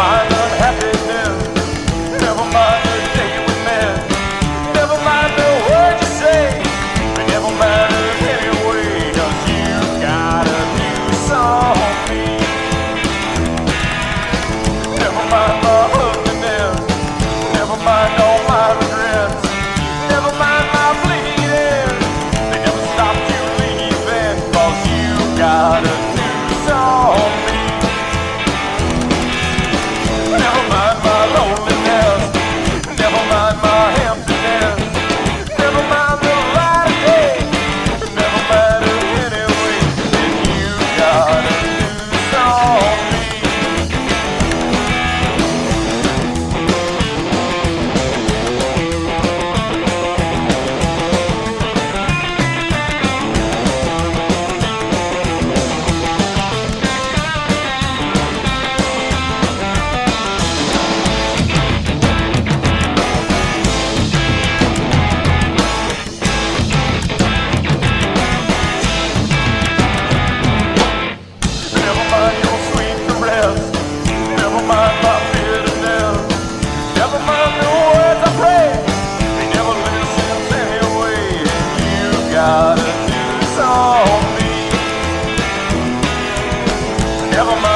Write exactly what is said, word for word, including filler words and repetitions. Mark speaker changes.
Speaker 1: mind unhappiness, never mind the day we met, never mind the words you say, it never matters anyway, cause you gotta do something. Never mind my ugliness, never mind all my regrets, never mind my bleeding, they never stopped you leaving, cause you gotta do something. Never mind my loneliness, never mind my emptiness, never mind the light of day, it never matters anyway, then you gotta do something. Never mind your sweet caress, never mind my bitterness, never mind the words I pray, they never listen anyway, and you gotta do something. Never mind